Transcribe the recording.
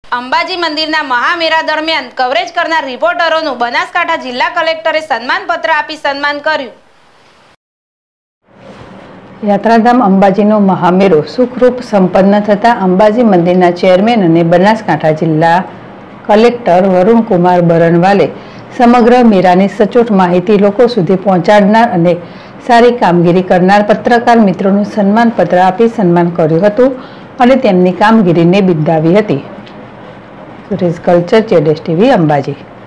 અંબાજી મંદિરના મહામેળા દરમિયાન કવરેજ કરનાર રિપોર્ટરોનું બનાસકાંઠા જિલ્લા કલેક્ટરે સન્માનપત્ર આપી સન્માન કર્યું। યાત્રાધામ અંબાજીનો મહામેળો સુખરૂપ સંપન્ન થતા અંબાજી મંદિરના ચેરમેન અને બનાસકાંઠા જિલ્લા કલેક્ટર વરુણકુમાર બરનવાલે સમગ્ર મેળાની સચોટ માહિતી લોકો સુધી પહોંચાડનાર અને સારી કામગીરી કરનાર પત્રકાર મિત્રોનું સન્માનપત્ર આપી સન્માન કર્યું હતું અને તેમની કામગીરીને બિરદાવી હતી। સુરેશ કલ્ચર, જેડેશ ટીવી, અંબાજી।